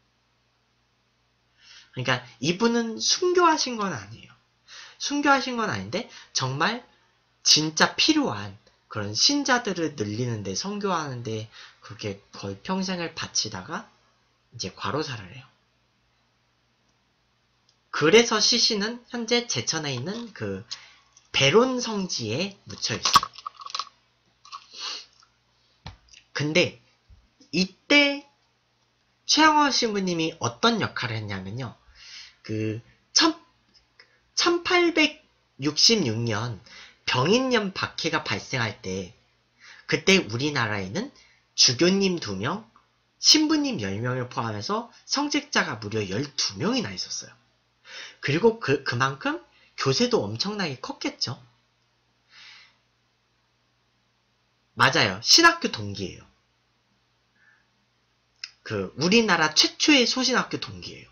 그러니까 이분은 순교하신 건 아니에요. 순교하신 건 아닌데 정말 진짜 필요한 그런 신자들을 늘리는데 선교하는데 그렇게 거의 평생을 바치다가 이제 과로사를 해요. 그래서 시신은 현재 제천에 있는 그 베론 성지에 묻혀 있어요. 근데 이때 최영원 신부님이 어떤 역할을 했냐면요. 1866년 병인년 박해가 발생할 때 그때 우리나라에는 주교님 2명, 신부님 10명을 포함해서 성직자가 무려 12명이나 있었어요. 그리고 그만큼 교세도 엄청나게 컸겠죠. 맞아요. 신학교 동기예요. 우리나라 최초의 소신학교 동기예요.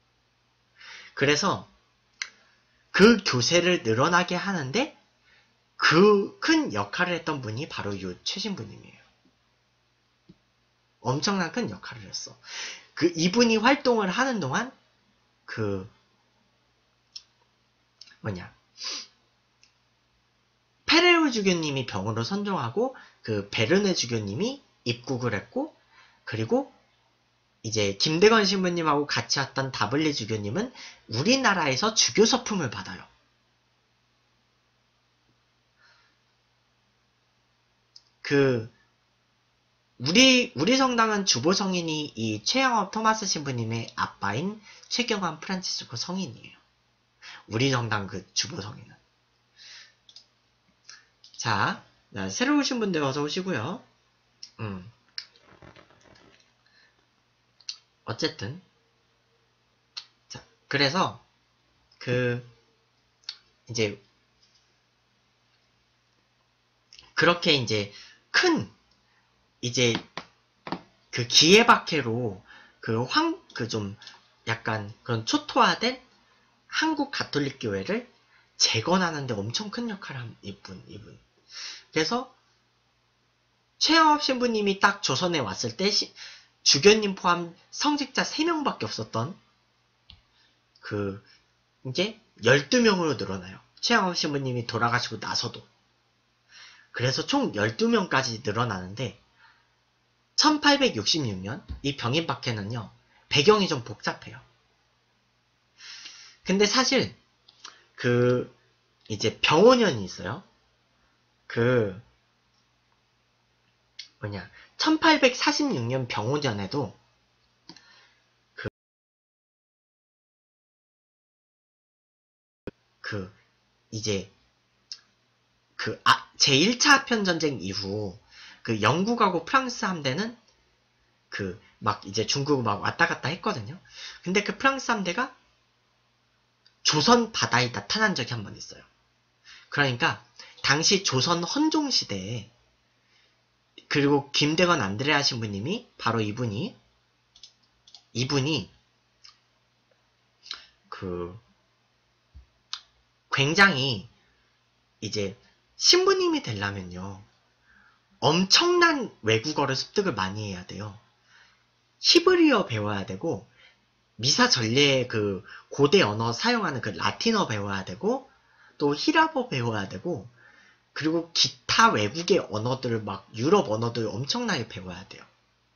그래서 그 교세를 늘어나게 하는데 그 큰 역할을 했던 분이 바로 이 최신부님이에요. 엄청난 큰 역할을 했어. 이분이 활동을 하는 동안 페레우 주교님이 병으로 선종하고 베르네 주교님이 입국을 했고 그리고 이제 김대건 신부님하고 같이 왔던 다블리 주교님은 우리나라에서 주교 서품을 받아요. 우리 성당은 주보 성인이 이 최영업 토마스 신부님의 아빠인 최경환 프란치스코 성인이에요. 우리 성당 주보 성인은. 자, 새로 오신 분들 어서 오시고요. 어쨌든 자, 그래서 이제 그렇게 이제 큰 이제 기회박해로 좀 약간 그런 초토화된 한국 가톨릭 교회를 재건하는데 엄청 큰 역할을 한 이분. 그래서 최영업 신부님이 딱 조선에 왔을 때 주교님 포함 성직자 3명밖에 없었던 이제 12명으로 늘어나요. 최영업 신부님이 돌아가시고 나서도. 그래서 총 12명까지 늘어나는데 1866년 이 병인박해는요. 배경이 좀 복잡해요. 근데 사실 이제 병원년이 있어요. 1846년 병오년에도 이제 제1차 아편전쟁 이후 그 영국하고 프랑스 함대는 그 막 이제 중국을 막 왔다 갔다 했거든요. 근데 그 프랑스 함대가 조선 바다에 나타난 적이 한 번 있어요. 그러니까 당시 조선 헌종 시대에 그리고 김대건 안드레아 신부님이 바로 이분이 그 굉장히 이제 신부님이 되려면요 엄청난 외국어를 습득을 많이 해야 돼요. 히브리어 배워야 되고 미사 전례의 그 고대 언어 사용하는 그 라틴어 배워야 되고 또 히라버 배워야 되고 그리고 기타 외국의 언어들을 막 유럽 언어들 엄청나게 배워야 돼요.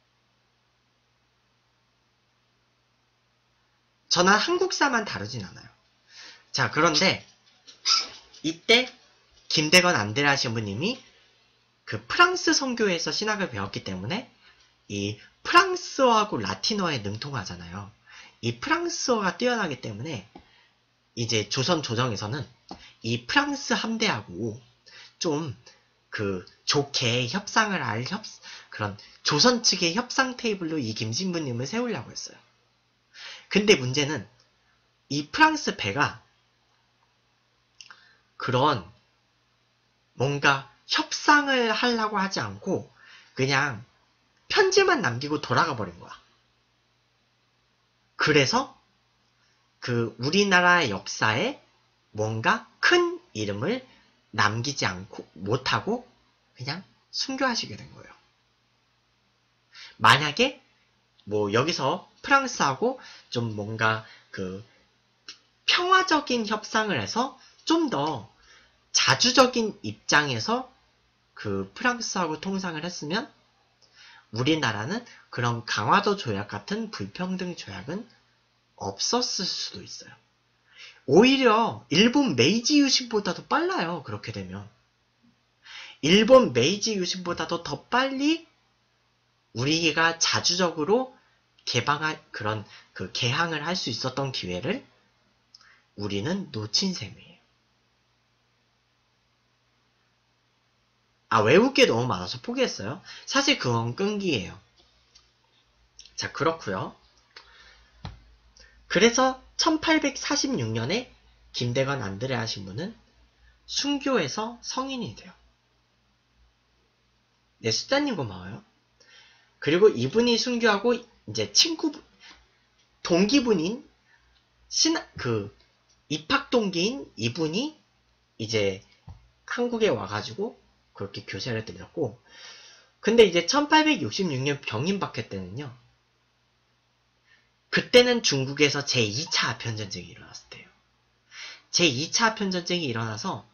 저는 한국사만 다루진 않아요. 자, 그런데 이때 김대건 안드레아 신부님이 그 프랑스 선교에서 신학을 배웠기 때문에 이 프랑스어하고 라틴어에 능통하잖아요. 이 프랑스어가 뛰어나기 때문에 이제 조선 조정에서는 이 프랑스 함대하고 좀 그 좋게 협상을 할 그런 조선 측의 협상 테이블로 이 김신부님을 세우려고 했어요. 근데 문제는 이 프랑스 배가 그런 뭔가 협상을 하려고 하지 않고 그냥 편지만 남기고 돌아가 버린 거야. 그래서 그 우리나라 역사에 뭔가 큰 이름을 남기지 않고 못하고 그냥 순교하시게 된 거예요. 만약에 뭐 여기서 프랑스하고 좀 뭔가 그 평화적인 협상을 해서 좀 더 자주적인 입장에서 그 프랑스하고 통상을 했으면 우리나라는 그런 강화도 조약 같은 불평등 조약은 없었을 수도 있어요. 오히려 일본 메이지 유신보다도 빨라요. 그렇게 되면. 일본 메이지 유신보다도 더 빨리 우리가 자주적으로 개방할 그런 그 개항을 할 수 있었던 기회를 우리는 놓친 셈이에요. 외울 게 너무 많아서 포기했어요. 사실 그건 끈기예요. 자, 그렇고요. 그래서 1846년에 김대건 안드레아 신부는 순교해서 성인이 돼요. 네, 수자님 고마워요. 그리고 이분이 순교하고 이제 동기분인 입학 동기인 이분이 이제 한국에 와가지고 그렇게 교세를 드렸고, 근데 이제 1866년 병임박해 때는요, 그때는 중국에서 제2차 아편전쟁이 일어났을 때예요. 제2차 아편전쟁이 일어나서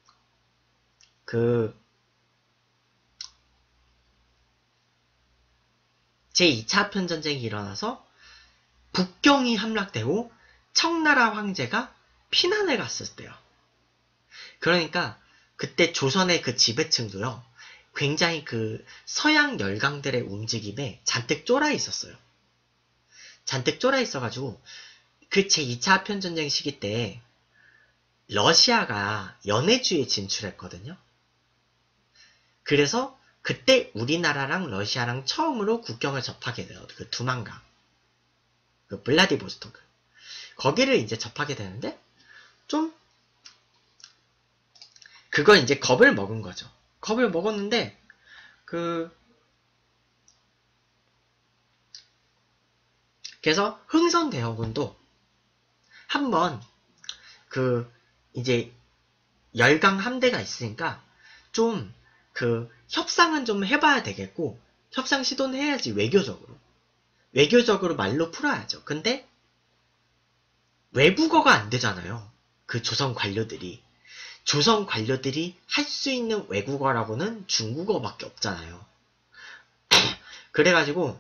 제2차 아편전쟁이 일어나서 북경이 함락되고 청나라 황제가 피난을 갔을 때요. 그러니까 그때 조선의 그 지배층도요, 굉장히 그 서양 열강들의 움직임에 잔뜩 쫄아 있었어요. 잔뜩 쫄아 있어가지고 그 제2차 아편전쟁 시기 때 러시아가 연해주에 진출했거든요. 그래서 그때 우리나라랑 러시아랑 처음으로 국경을 접하게 돼요. 그 두만강, 그 블라디보스토크, 거기를 이제 접하게 되는데 좀 그거 이제 겁을 먹은 거죠. 겁을 먹었는데 그래서 흥선대원군도 한번 이제 열강 함대가 있으니까 좀 협상은 좀 해봐야 되겠고, 협상 시도는 해야지. 외교적으로 말로 풀어야죠. 근데 외국어가 안 되잖아요. 그 조선 관료들이 할 수 있는 외국어라고는 중국어밖에 없잖아요. 그래가지고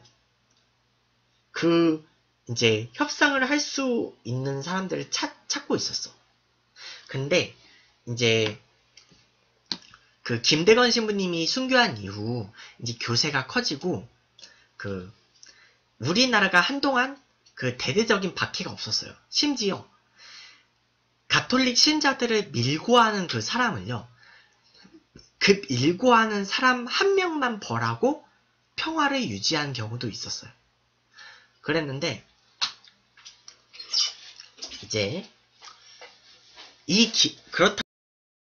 이제 협상을 할 수 있는 사람들을 찾고 있었어. 근데 이제 김대건 신부님이 순교한 이후 이제 교세가 커지고 우리나라가 한동안 대대적인 박해가 없었어요. 심지어 가톨릭 신자들을 밀고 하는 그 사람을요, 급 일고하는 사람 한 명만 벌하고 평화를 유지한 경우도 있었어요. 그랬는데 이제 그렇다